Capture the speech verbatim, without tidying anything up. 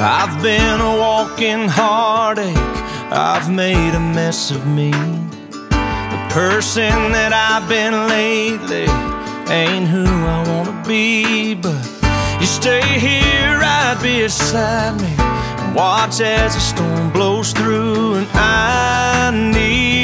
I've been a walking heartache, I've made a mess of me. The person that I've been lately ain't who I wanna be. But you stay here right beside me and watch as the storm blows through. And I need